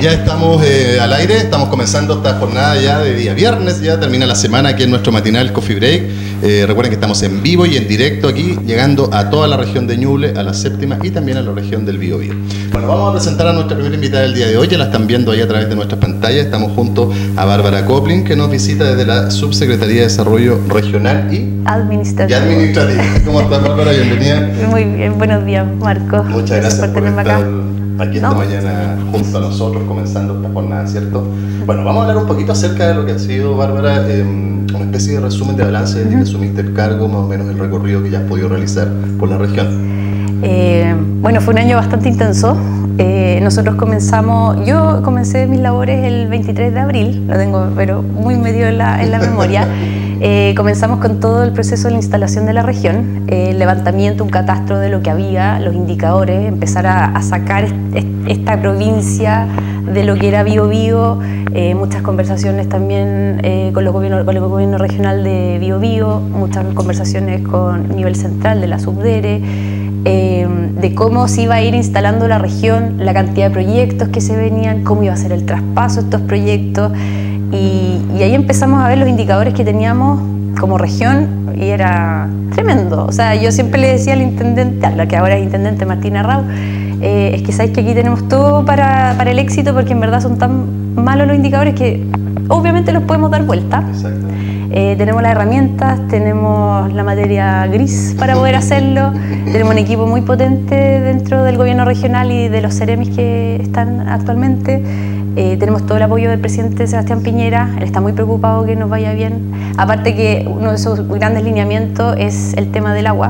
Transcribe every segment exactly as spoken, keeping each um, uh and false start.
ya estamos eh, al aire, estamos comenzando esta jornada ya de día viernes, ya termina la semana aquí en nuestro matinal Coffee Break. Eh, recuerden que estamos en vivo y en directo aquí, llegando a toda la región de Ñuble, a la séptima y también a la región del Biobío. Bueno, vamos a presentar a nuestra primera invitada del día de hoy, ya la están viendo ahí a través de nuestras pantallas. Estamos junto a Bárbara Coplin, que nos visita desde la Subsecretaría de Desarrollo Regional y Administrativo. Y administrativo. ¿Cómo estás, Bárbara? Bienvenida. Muy bien, buenos días, Marco. Muchas gracias, gracias por, por estar acá. Aquí esta no. mañana junto a nosotros, comenzando esta jornada, ¿cierto? Bueno, vamos a hablar un poquito acerca de lo que ha sido, Bárbara, eh, una especie de resumen de balance desde uh-huh. que asumiste el cargo, más o menos el recorrido que ya has podido realizar por la región. Eh, bueno, fue un año bastante intenso. Eh, nosotros comenzamos, yo comencé mis labores el veintitrés de abril, lo tengo pero muy medio en la, en la memoria. Eh, comenzamos con todo el proceso de la instalación de la región, eh, el levantamiento, un catastro de lo que había, los indicadores, empezar a, a sacar est esta provincia de lo que era Biobío, eh, muchas conversaciones también eh, con, los gobiernos, con el gobierno regional de Biobío, muchas conversaciones con nivel central de la Subdere, eh, de cómo se iba a ir instalando la región, la cantidad de proyectos que se venían, cómo iba a ser el traspaso de estos proyectos. Y, y ahí empezamos a ver los indicadores que teníamos como región y era tremendo. O sea, yo siempre le decía al intendente, a la que ahora es intendente, Martín Arrau, eh, es que sabéis que aquí tenemos todo para, para el éxito, porque en verdad son tan malos los indicadores que obviamente los podemos dar vuelta. Eh, tenemos las herramientas, tenemos la materia gris para poder hacerlo, tenemos un equipo muy potente dentro del gobierno regional y de los Ceremis que están actualmente. Eh, tenemos todo el apoyo del presidente Sebastián Piñera, él está muy preocupado que nos vaya bien. Aparte que uno de sus grandes lineamientos es el tema del agua.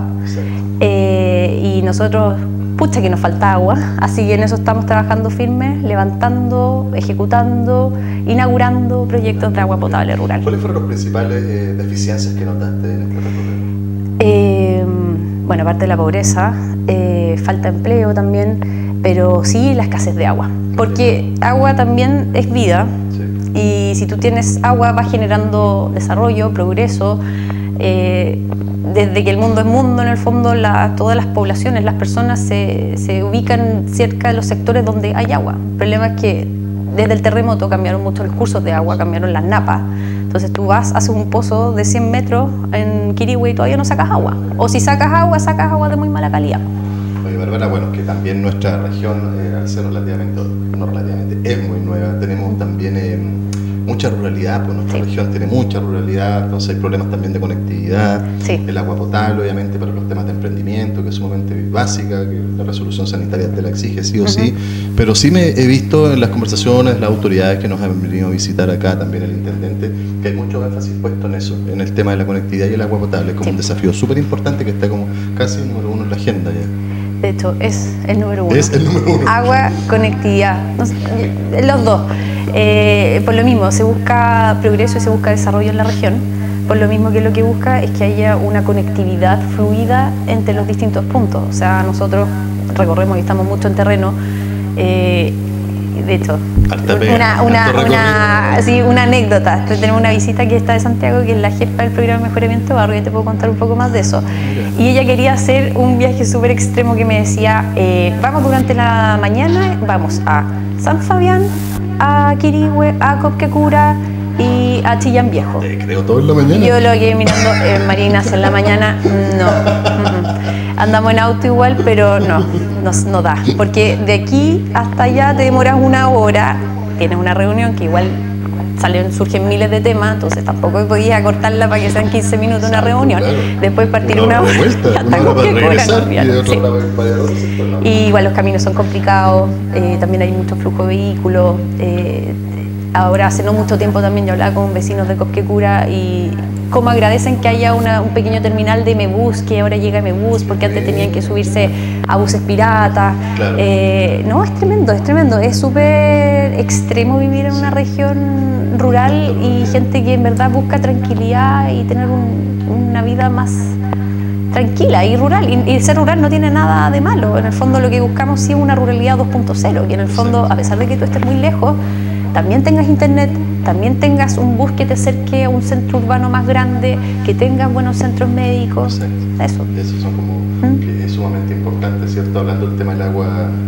Eh, y nosotros, pucha que nos falta agua, así que en eso estamos trabajando firmes, levantando, ejecutando, inaugurando proyectos de agua potable rural. ¿Cuáles fueron las principales eh, deficiencias que notaste en este recorrido? Eh, bueno, aparte de la pobreza, eh, falta de empleo también, pero sí la escasez de agua. Porque agua también es vida, sí. Y si tú tienes agua vas generando desarrollo, progreso. Eh, desde que el mundo es mundo, en el fondo, la, todas las poblaciones, las personas se, se ubican cerca de los sectores donde hay agua. El problema es que desde el terremoto cambiaron mucho los cursos de agua, cambiaron las napas. Entonces tú vas, haces un pozo de cien metros en Quirihue y todavía no sacas agua. O si sacas agua, sacas agua de muy mala calidad. Oye, Bárbara, bueno, que también nuestra región, eh, al ser relativamente, no relativamente, es muy nueva, tenemos también eh, mucha ruralidad, pues nuestra sí. región tiene mucha ruralidad, entonces hay problemas también de conectividad, sí. el agua potable, obviamente, para los temas de emprendimiento, que es sumamente básica, que la resolución sanitaria te la exige sí o uh-huh. sí, pero sí me he visto en las conversaciones, las autoridades que nos han venido a visitar acá, también el intendente, que hay mucho énfasis puesto en eso, en el tema de la conectividad y el agua potable, como sí. un desafío súper importante que está como casi número uno en la agenda ya. De hecho, es el número uno. Es el número uno. Agua, conectividad, no sé, los dos. Eh, por lo mismo, se busca progreso y se busca desarrollo en la región. Por lo mismo que lo que busca es que haya una conectividad fluida entre los distintos puntos. O sea, nosotros recorremos y estamos mucho en terreno. Eh, de hecho, una, una, una, sí, una anécdota. Tenemos una visita que está de Santiago, que es la jefa del programa de mejoramiento de barrio, y te puedo contar un poco más de eso. Y ella quería hacer un viaje súper extremo que me decía, eh, vamos durante la mañana, vamos a San Fabián, a Quirihue, a Copquecura y a Chillán Viejo. Te creo todo en la mañana. Yo lo quedé mirando, eh, María Ignacia, en la mañana, no. Mm-mm. Andamos en auto igual, pero no, no, no da. Porque de aquí hasta allá te demoras una hora, tienes una reunión que igual salen, surgen miles de temas, entonces tampoco podías acortarla para que sean quince minutos una reunión. Claro. Después partir una, una hora, vuelta, hasta una hora para regresar y de otra sí. hora para ir a otro. Y igual los caminos son complicados, eh, también hay mucho flujo de vehículos. Eh, ahora hace no mucho tiempo también yo hablaba con vecinos de Copquecura y cómo agradecen que haya una, un pequeño terminal de Mebus, que ahora llega Mebus, porque antes tenían que subirse a buses piratas. Claro. Eh, no, es tremendo, es tremendo, es súper extremo vivir en una región rural y gente que en verdad busca tranquilidad y tener un, una vida más tranquila y rural. Y, y ser rural no tiene nada de malo, en el fondo lo que buscamos sí es una ruralidad dos punto cero, que en el fondo, a pesar de que tú estés muy lejos, también tengas internet, también tengas un bus que te acerque a un centro urbano más grande, que tengas buenos centros médicos. Exacto. Eso. Eso son como, ¿Mm? que es sumamente importante, ¿cierto? Hablando del tema del agua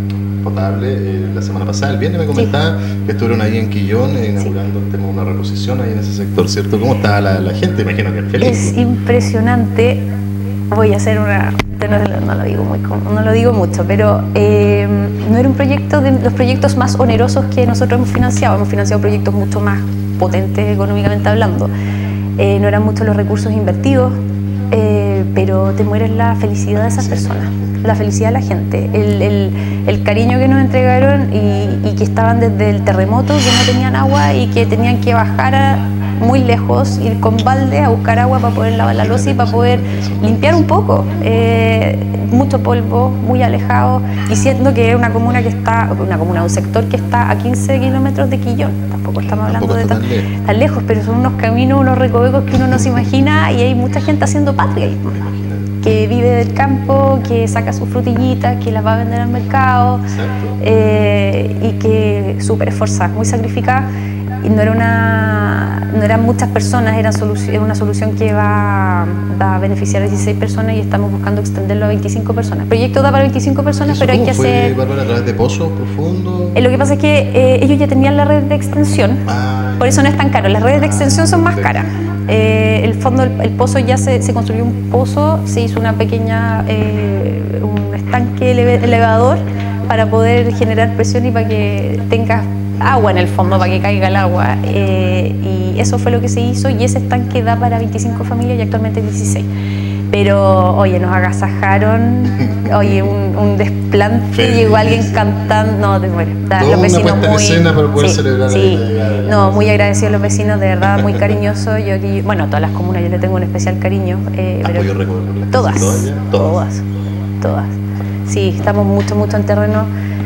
potable eh, la semana pasada, el viernes me comentaba sí. que estuvieron ahí en Quillón eh, inaugurando sí. el tema de una reposición ahí en ese sector, ¿cierto? ¿Cómo está la, la gente? Imagino que es feliz. Es impresionante. Voy a hacer una... No, no, lo digo muy, no lo digo mucho, pero eh, no era un proyecto de los proyectos más onerosos que nosotros hemos financiado. Hemos financiado proyectos mucho más potentes económicamente hablando. Eh, no eran muchos los recursos invertidos, eh, pero te mueres la felicidad de esas personas, la felicidad de la gente, el, el, el cariño que nos entregaron y, y que estaban desde el terremoto, que no tenían agua y que tenían que bajar a, muy lejos, ir con balde a buscar agua para poder lavar la loza y para poder limpiar un poco. Eh, mucho polvo, muy alejado, y siendo que es una comuna que está, una comuna, un sector que está a quince kilómetros de Quillón. Tampoco estamos hablando Tampoco de tan, tan, lejos. tan lejos, pero son unos caminos, unos recovecos que uno no se imagina, y hay mucha gente haciendo patria ahí, que vive del campo, que saca sus frutillitas, que las va a vender al mercado, eh, y que súper esforzada, muy sacrificada. Y no era una, no eran muchas personas, era solución, una solución que va, va a beneficiar a dieciséis personas y estamos buscando extenderlo a veinticinco personas. El proyecto da para veinticinco personas, pero hay que fue, hacer... Bárbara, a través de pozos profundos? Eh, lo que pasa es que eh, ellos ya tenían la red de extensión, ah, por eso no es tan caro. Las redes de extensión son más caras. Eh, el fondo, el, el pozo ya se, se construyó un pozo, se hizo una pequeña, eh, un estanque eleve, elevador para poder generar presión y para que tengas agua en el fondo, para que caiga el agua, eh, y eso fue lo que se hizo, y ese estanque da para veinticinco familias y actualmente dieciséis. Pero, oye, nos agasajaron, oye, un, un desplante, feliz. Llegó alguien cantando, no, te mueres. Los vecinos muy... escena para poder sí, celebrar sí. la No, muy agradecidos los vecinos, de verdad, muy cariñosos. Yo aquí, bueno, todas las comunas yo le tengo un especial cariño. Eh, pero todas, todas, todas, todas. Sí, estamos mucho, mucho en terreno.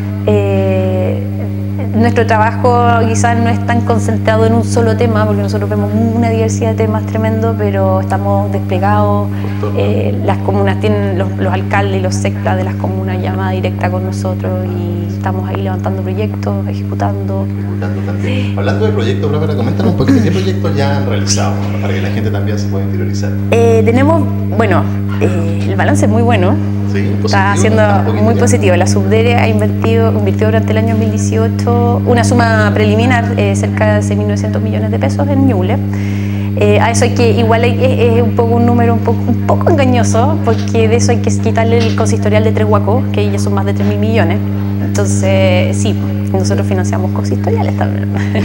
Eh, Nuestro trabajo quizás no es tan concentrado en un solo tema, porque nosotros vemos una diversidad de temas tremendo, pero estamos desplegados. Eh, las comunas tienen, los, los alcaldes y los sectas de las comunas llamada directa con nosotros y estamos ahí levantando proyectos, ejecutando. Ejecutando también. Sí. Hablando de proyectos, Bárbara, coméntanos un poquito, ¿qué proyectos ya han realizado para que la gente también se pueda interiorizar? Eh, tenemos, bueno, eh, el balance es muy bueno. Sí, está siendo muy positivo. La Subdere ha invertido, invirtió durante el año dos mil dieciocho una suma preliminar, eh, cerca de seis mil novecientos millones de pesos en Ñuble. Eh, a eso hay que, igual hay, es, es un poco un número un poco, un poco engañoso, porque de eso hay que quitarle el consistorial de Trehuaco, que ya son más de tres mil millones. Entonces, sí, nosotros financiamos consistoriales también.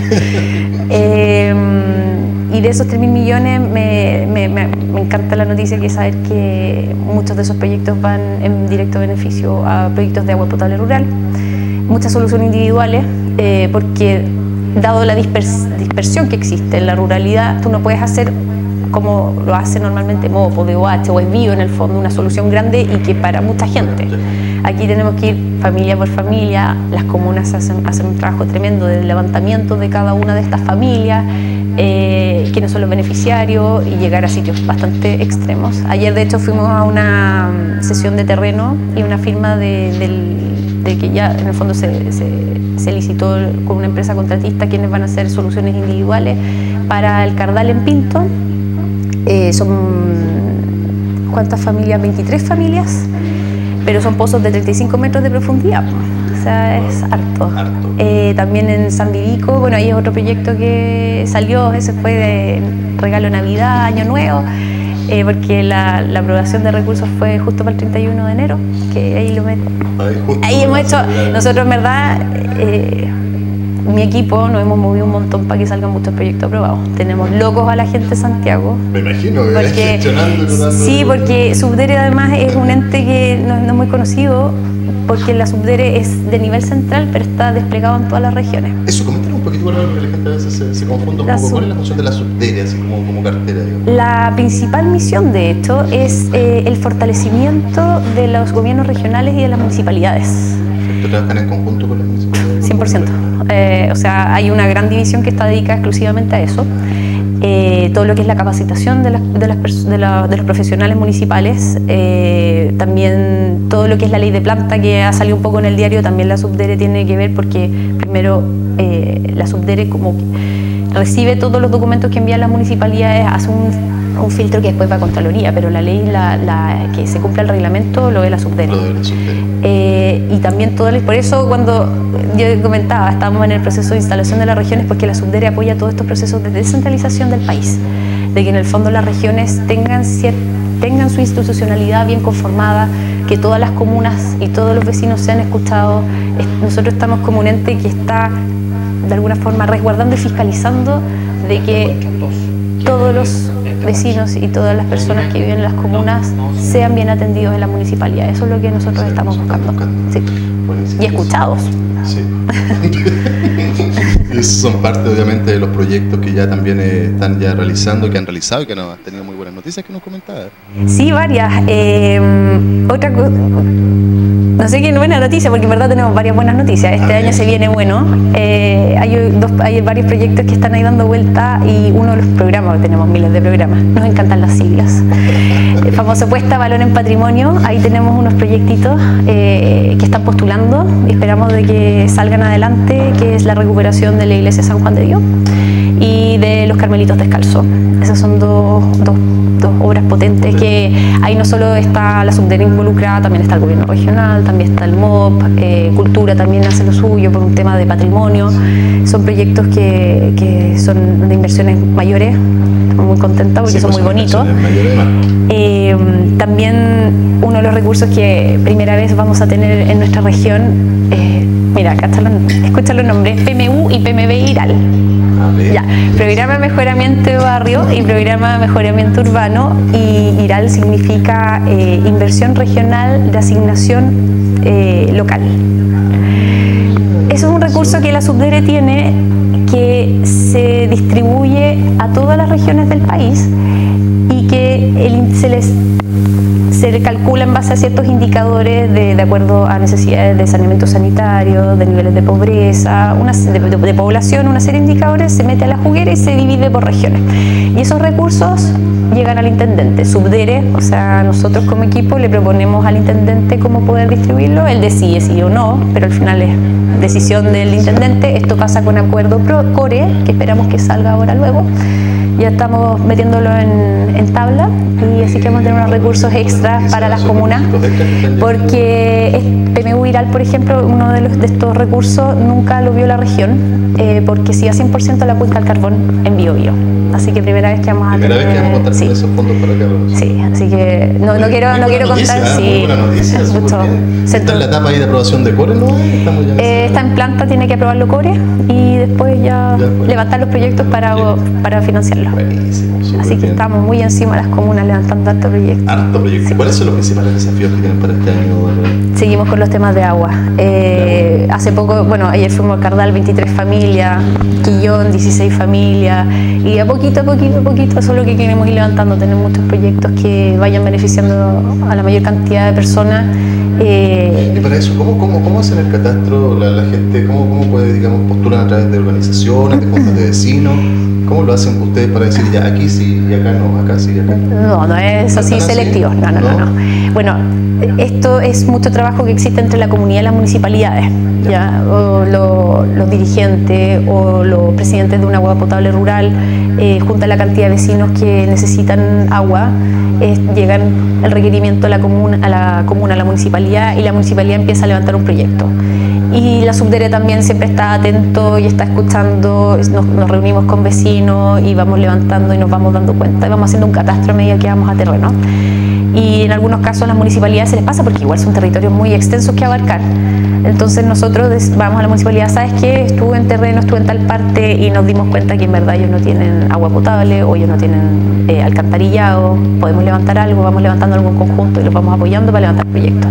eh, Y de esos tres mil millones me, me, me, me encanta la noticia, que es saber que muchos de esos proyectos van en directo beneficio a proyectos de agua potable rural, muchas soluciones individuales, eh, porque dado la dispers dispersión que existe en la ruralidad, tú no puedes hacer como lo hace normalmente MOPO, D O H o ESBIO en el fondo, una solución grande y que para mucha gente. Aquí tenemos que ir familia por familia, las comunas hacen, hacen un trabajo tremendo de levantamiento de cada una de estas familias, eh, quiénes son los beneficiarios, y llegar a sitios bastante extremos. Ayer de hecho fuimos a una sesión de terreno y una firma de, del, de que ya en el fondo se, se, se licitó con una empresa contratista quienes van a hacer soluciones individuales para el Cardal en Pinto. Eh, son, ¿cuántas familias? veintitrés familias, pero son pozos de treinta y cinco metros de profundidad, o sea, es harto. harto. Eh, también en San Vivico, bueno, ahí es otro proyecto que salió, ese fue de regalo Navidad, Año Nuevo, eh, porque la, la aprobación de recursos fue justo para el treinta y uno de enero, que ahí lo met... ahí, ahí hemos hecho, nosotros en verdad, eh, mi equipo nos hemos movido un montón para que salgan muchos proyectos aprobados. Tenemos locos a la gente de Santiago. Me imagino, porque, sí, porque Subdere además es un ente que no, no es muy conocido, porque la Subdere es de nivel central, pero está desplegado en todas las regiones. Eso, coméntanos un poquito, porque la gente a veces se, se confunde un la poco. ¿Cuál es la función de la Subdere, así como, como cartera, digamos? La principal misión, de hecho, es eh, el fortalecimiento de los gobiernos regionales y de las municipalidades. ¿Trabajan en conjunto con las municipalidades? cien por ciento. Eh, o sea, hay una gran división que está dedicada exclusivamente a eso. Eh, todo lo que es la capacitación de, las, de, las, de, la, de los profesionales municipales, eh, también todo lo que es la ley de planta, que ha salido un poco en el diario, también la Subdere tiene que ver, porque primero eh, la Subdere como recibe todos los documentos que envían las municipalidades, hace un un filtro que después va a Contraloría, pero la ley, la, la, que se cumpla el reglamento, lo ve la subdere. Lo ve la subdere. Eh, y también todo el, por eso cuando yo comentaba, estábamos en el proceso de instalación de las regiones, porque la subdere apoya todos estos procesos de descentralización del país, de que en el fondo las regiones tengan, tengan su institucionalidad bien conformada, que todas las comunas y todos los vecinos sean escuchados. Nosotros estamos como un ente que está de alguna forma resguardando y fiscalizando de que todos los vecinos y todas las personas que viven en las comunas sean bien atendidos en la municipalidad. Eso es lo que nosotros sí, estamos buscando. buscando. Sí. Y escuchados. Sí. Esos son parte obviamente de los proyectos que ya también eh, están ya realizando, que han realizado y que no, han tenido muy buenas noticias que nos comentaba. Sí, varias. Eh, otra cosa, no sé qué buena noticia, porque en verdad tenemos varias buenas noticias. Este ah, año se viene bueno. Eh, hay, dos, hay varios proyectos que están ahí dando vuelta y uno de los programas, tenemos miles de programas, nos encantan las siglas. El famoso Puesta Valor en Patrimonio, ahí tenemos unos proyectitos eh, que están postulando y esperamos de que salgan adelante, que es la recuperación de la iglesia San Juan de Dios y de los Carmelitos Descalzos. Esas son dos, dos, dos obras potentes que ahí no solo está la subdere involucrada, también está el gobierno regional, también está el M O P, eh, Cultura también hace lo suyo por un tema de patrimonio. Son proyectos que, que son de inversiones mayores, estamos muy contentas porque sí, son pues muy bonitos. Eh, también uno de los recursos que primera vez vamos a tener en nuestra región, eh, mira, acá están los, escucha los nombres, P M U y P M B IRAL. Ya, Programa de Mejoramiento de Barrio y Programa de Mejoramiento Urbano, y IRAL significa eh, Inversión Regional de Asignación eh, Local. Eso es un recurso que la subdere tiene, que se distribuye a todas las regiones del país y que el, se les se calcula en base a ciertos indicadores de, de acuerdo a necesidades de saneamiento sanitario, de niveles de pobreza, una, de, de, de población, una serie de indicadores, se mete a la juguera y se divide por regiones. Y esos recursos llegan al intendente, subdere, o sea, nosotros como equipo le proponemos al intendente cómo poder distribuirlo, él decide sí o no, pero al final es decisión del intendente. Esto pasa con acuerdo pro core, que esperamos que salga ahora luego. Ya estamos metiéndolo en, en tabla, y así que vamos a tener unos recursos extras para las comunas, porque P M U IRAL, por ejemplo, uno de, los, de estos recursos nunca lo vio la región, eh, porque si a cien por ciento la cuenca del carbón en Biobío. Así que primera vez que vamos a primera tener, vez que vamos a contar sí. con esos fondos para acá. Sí, así que no, no quiero, no quiero noticia, contar si... ¿eh? Noticia, mucho, ¿está en la etapa ahí de aprobación de core, no? Estamos ya en eh, está en planta, tiene que aprobarlo core y después ya, ya pues, levantar los proyectos para, para financiarlos. Buenísimo, así que bien. Estamos muy encima de las comunas levantando harto proyectos. Harto proyectos. Sí. ¿Cuáles son los principales desafíos que tienen para este año? Seguimos con los temas de agua. Eh, hace poco, bueno, ayer fuimos a Cardal, veintitrés familias, Quillón, dieciséis familias, y a poquito, a poquito, a poquito, eso es lo que queremos ir levantando, tener muchos proyectos que vayan beneficiando a la mayor cantidad de personas. Eh, y para eso, ¿cómo, cómo, cómo hacen el catastro la, la gente? ¿Cómo, ¿Cómo puede, digamos, postular a través de organizaciones, de juntas de vecinos? ¿Cómo lo hacen ustedes para decir ya aquí sí y acá no, acá sí y acá no? No, no es así selectivo, no, no, no, no. Bueno, esto es mucho trabajo que existe entre la comunidad y las municipalidades, ya, o lo, los dirigentes o los presidentes de una agua potable rural, eh, junto a la cantidad de vecinos que necesitan agua, eh, llegan el requerimiento a la comuna, a la comuna, a la municipalidad, y la municipalidad empieza a levantar un proyecto. Y la subdere también siempre está atento y está escuchando, nos, nos reunimos con vecinos y vamos levantando y nos vamos dando cuenta y vamos haciendo un catastro a medida que vamos a terreno. Y en algunos casos a las municipalidades se les pasa porque igual son territorios muy extensos que abarcar. Entonces nosotros vamos a la municipalidad, ¿sabes qué? Estuve en terreno, estuve en tal parte y nos dimos cuenta que en verdad ellos no tienen agua potable o ellos no tienen eh, alcantarillado, podemos levantar algo, vamos levantando algo en conjunto y los vamos apoyando para levantar proyectos.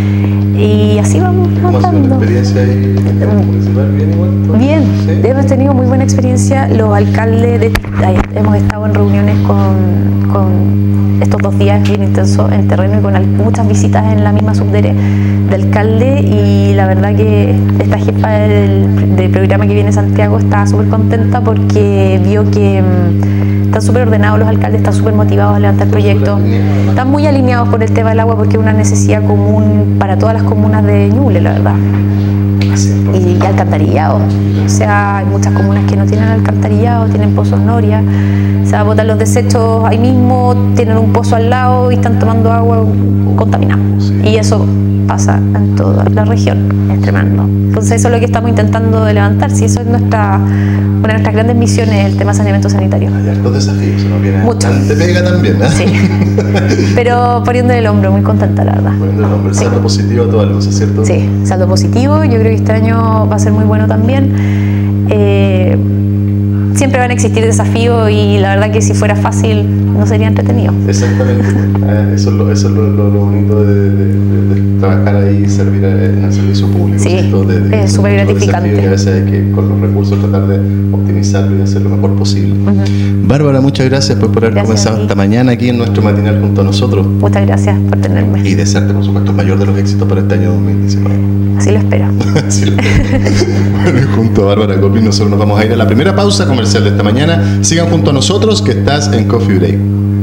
Y así vamos notando. ¿Cómo ha sido la experiencia ahí en el municipal? ¿Bien igual? Bien, ¿sí? Hemos tenido muy buena experiencia. Los alcaldes, de, hemos estado en reuniones con, con estos dos días bien intensos en terreno y con muchas visitas en la misma subdere de alcalde, y la verdad que esta jefa del, del programa que viene Santiago está súper contenta porque vio que están súper ordenados los alcaldes, están súper motivados a levantar proyectos, están muy alineados por el tema del agua porque es una necesidad común para todas las comunas de Ñuble, la verdad. y, y alcantarillado. O sea, hay muchas comunas que no tienen alcantarillado, tienen pozos noria, se va a botar los desechos ahí mismo, tienen un pozo al lado y están tomando agua contaminada. Sí. Y eso pasa en toda la región, es tremendo. Entonces eso es lo que estamos intentando de levantar, si eso es nuestra, una de nuestras grandes misiones, el tema saneamiento sanitario. Hay hartos desafíos, se nos viene mucho. Bastante pega también, ¿eh? Sí, pero poniendo el hombro, muy contenta la verdad. Poniendo el hombro, el saldo sí. positivo a todas luces, ¿cierto? Sí, saldo positivo, yo creo que este año va a ser muy bueno también. Eh, siempre van a existir desafíos y la verdad que si fuera fácil no sería entretenido. Exactamente, eso es lo, eso es lo, lo, lo bonito de, de, de, de trabajar ahí y servir en el servicio público. Sí, de, de, es súper gratificante. Y a veces hay que con los recursos tratar de optimizarlo y hacer lo mejor posible. Uh-huh. Bárbara, muchas gracias pues, por haber gracias comenzado esta mañana aquí en nuestro matinal junto a nosotros. Muchas gracias por tenerme. Y desearte, por supuesto, el mayor de los éxitos para este año dos mil diecinueve. Así lo espero. Así lo espero. Bueno, y junto a Bárbara Copín nosotros nos vamos a ir a la primera pausa comercial de esta mañana. Sigan junto a nosotros que estás en Coffee Break.